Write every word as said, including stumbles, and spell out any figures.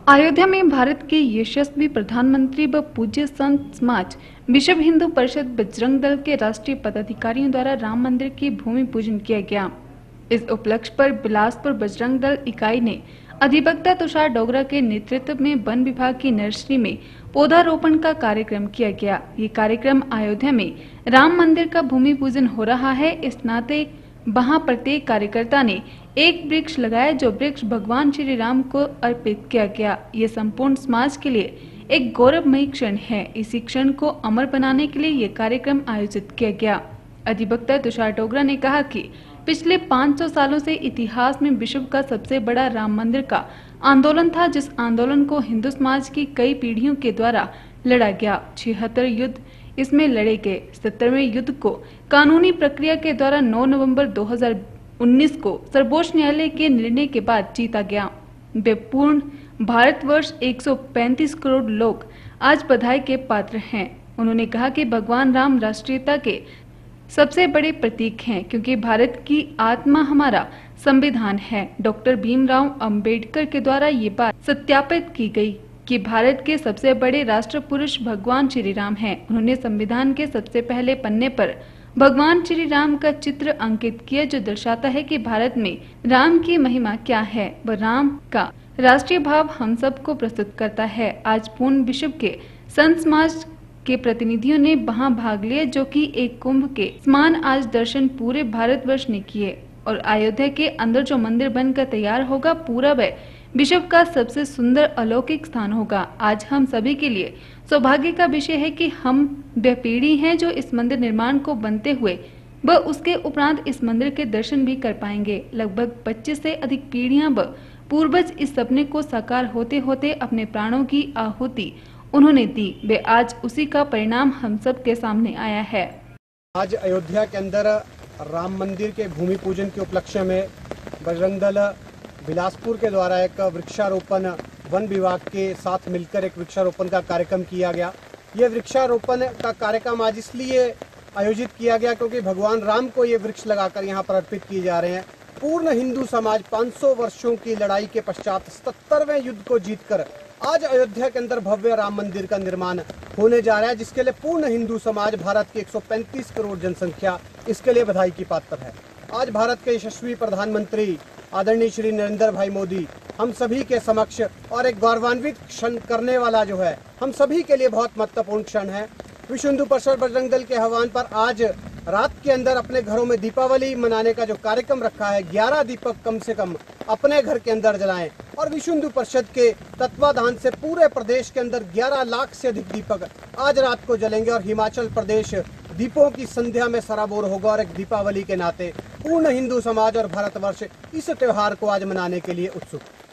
अयोध्या में भारत के यशस्वी प्रधानमंत्री व पूज्य संत समाज विश्व हिंदू परिषद बजरंग दल के राष्ट्रीय पदाधिकारियों द्वारा राम मंदिर की भूमि पूजन किया गया। इस उपलक्ष्य पर बिलासपुर बजरंग दल इकाई ने अधिवक्ता तुषार डोगरा के नेतृत्व में वन विभाग की नर्सरी में पौधारोपण का कार्यक्रम किया गया। ये कार्यक्रम अयोध्या में राम मंदिर का भूमि पूजन हो रहा है, इस नाते वहां प्रत्येक कार्यकर्ता ने एक वृक्ष लगाया, जो वृक्ष भगवान श्री राम को अर्पित किया गया। ये संपूर्ण समाज के लिए एक गौरवमयी क्षण है। इसी क्षण को अमर बनाने के लिए ये कार्यक्रम आयोजित किया गया। अधिवक्ता तुषार डोगरा ने कहा कि पिछले पाँच सौ सालों से इतिहास में विश्व का सबसे बड़ा राम मंदिर का आंदोलन था, जिस आंदोलन को हिंदू समाज की कई पीढ़ियों के द्वारा लड़ा गया। छिहत्तर युद्ध इसमें लड़े गए। सत्तरवें युद्ध को कानूनी प्रक्रिया के द्वारा नौ नवंबर दो हज़ार उन्नीस को सर्वोच्च न्यायालय के निर्णय के बाद जीता गया। वे पूर्ण भारतवर्ष एक सौ पैंतीस करोड़ लोग आज बधाई के पात्र हैं। उन्होंने कहा कि भगवान राम राष्ट्रीयता के सबसे बड़े प्रतीक हैं, क्योंकि भारत की आत्मा हमारा संविधान है। डॉक्टर भीमराव अंबेडकर के द्वारा ये बात सत्यापित की गई कि भारत के सबसे बड़े राष्ट्र पुरुष भगवान श्री राम हैं। उन्होंने संविधान के सबसे पहले पन्ने पर भगवान श्री राम का चित्र अंकित किया, जो दर्शाता है कि भारत में राम की महिमा क्या है। वह राम का राष्ट्रीय भाव हम सबको प्रस्तुत करता है। आज पूर्ण विश्व के संत समाज के प्रतिनिधियों ने वहां भाग लिया, जो कि एक कुंभ के समान आज दर्शन पूरे भारतवर्ष ने किए। और अयोध्या के अंदर जो मंदिर बनकर तैयार होगा, पूरा वह विश्व का सबसे सुंदर अलौकिक स्थान होगा। आज हम सभी के लिए सौभाग्य का विषय है कि हम वह पीढ़ी हैं जो इस मंदिर निर्माण को बनते हुए व उसके उपरांत इस मंदिर के दर्शन भी कर पाएंगे। लगभग पच्चीस से अधिक पीढ़ियां व पूर्वज इस सपने को साकार होते होते अपने प्राणों की आहुति उन्होंने दी। वे आज उसी का परिणाम हम सब के सामने आया है। आज अयोध्या के अंदर राम मंदिर के भूमि पूजन के उपलक्ष्य में बजरंग दल बिलासपुर के द्वारा एक वृक्षारोपण वन विभाग के साथ मिलकर एक वृक्षारोपण का कार्यक्रम किया गया। ये वृक्षारोपण का कार्यक्रम आज इसलिए आयोजित किया गया क्योंकि भगवान राम को ये वृक्ष लगाकर यहाँ पर अर्पित किए जा रहे हैं। पूर्ण हिंदू समाज पाँच सौ वर्षों की लड़ाई के पश्चात सत्तरवें युद्ध को जीतकर आज अयोध्या के अंदर भव्य राम मंदिर का निर्माण होने जा रहा है, जिसके लिए पूर्ण हिंदू समाज, भारत की एक सौ पैंतीस करोड़ जनसंख्या इसके लिए बधाई की पात्र है। आज भारत के यशस्वी प्रधानमंत्री आदरणीय श्री नरेंद्र भाई मोदी हम सभी के समक्ष और एक गौरवान्वित क्षण करने वाला जो है, हम सभी के लिए बहुत महत्वपूर्ण क्षण है। विश्व हिंदू परिषद बजरंग दल के आह्वान पर आज रात के अंदर अपने घरों में दीपावली मनाने का जो कार्यक्रम रखा है, ग्यारह दीपक कम से कम अपने घर के अंदर जलाएं। और विश्व हिंदू परिषद के तत्वाधान से पूरे प्रदेश के अंदर ग्यारह लाख से अधिक दीपक आज रात को जलेंगे और हिमाचल प्रदेश दीपों की संध्या में सराबोर होगा। और एक दीपावली के नाते पूर्ण हिंदू समाज और भारतवर्ष इस त्योहार को आज मनाने के लिए उत्सुक।